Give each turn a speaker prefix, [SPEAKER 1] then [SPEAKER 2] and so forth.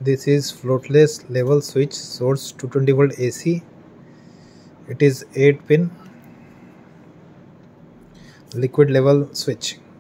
[SPEAKER 1] This is floatless level switch, source 220 volt AC. It is 8 pin liquid level switch.